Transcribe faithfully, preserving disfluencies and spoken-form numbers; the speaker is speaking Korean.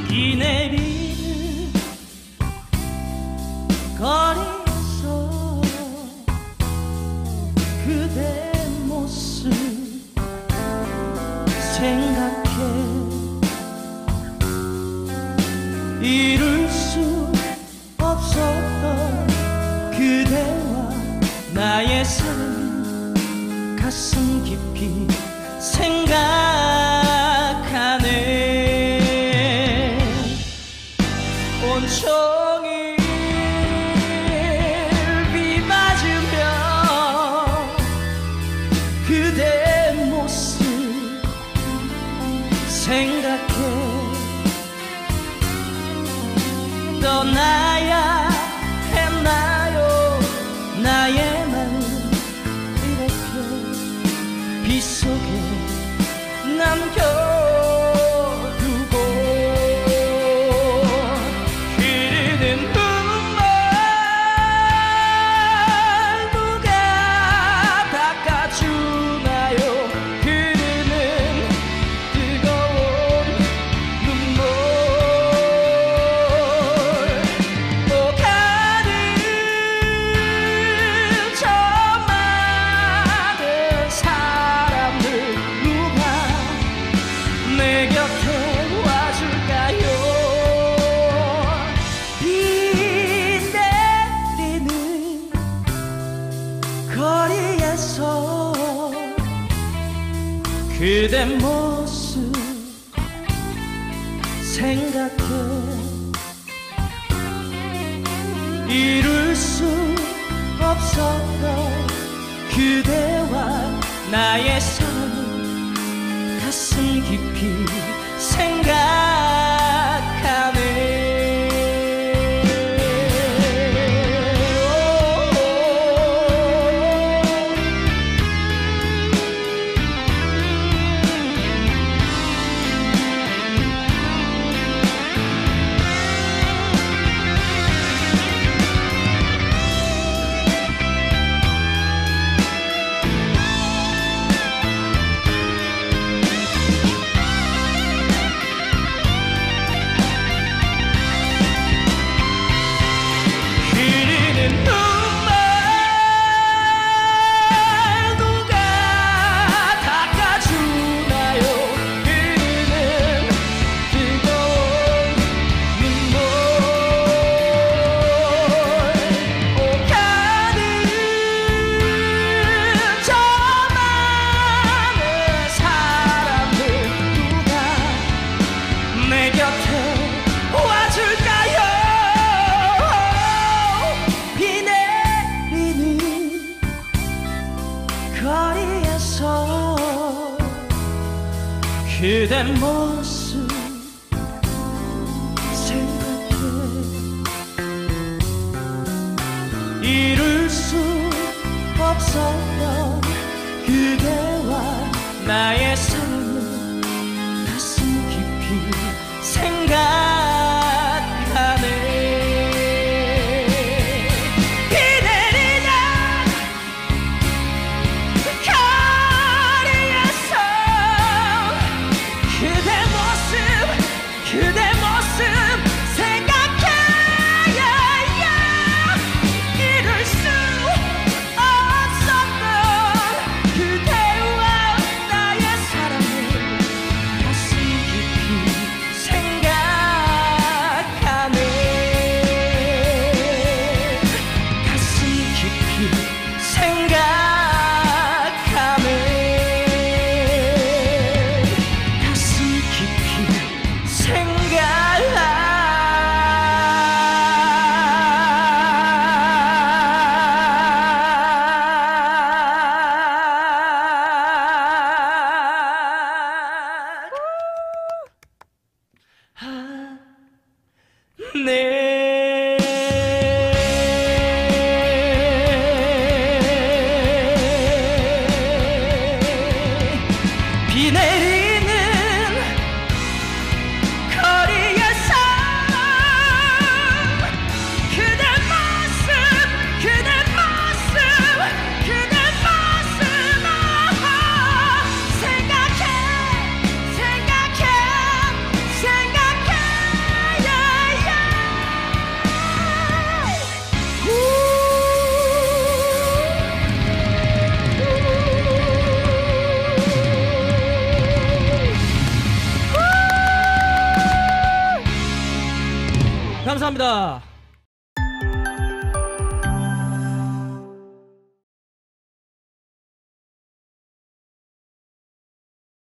비 내리는 거리에서 그대 모습 생각해 이룰 수 없었던 그대와 나의 사랑 가슴 깊이 생각하네. 온종일 비 맞으며 그대 모습 생각해 떠나야 했나요 나의 마음 이렇게 빗 속에 남겨두고 흐르는 눈물 누가 닦아주나요 흐르는 뜨거운 눈물 오가는 저 많은 사람들 누가 내 곁에 와줄까요. 비 내리는 거리에서 그대 모습 생각해 이룰 수 없었던 그대와 나의 사랑을 가슴 깊이 생각하네. 그대 모습 생각해 이룰 수 없었던 그대와 나의 사랑을 가슴 깊이 생각하네. 그대 모습 생각해 이룰 수 없었던 그대와 나의 사랑을 가슴 깊이 생각하네. 가슴 깊이 생각하네. 가슴 깊이 생각 네. 비 내리는 거리에서 그대 모습 그대 모습 그대 모습 생각해 생각해 생각해 감사합니다.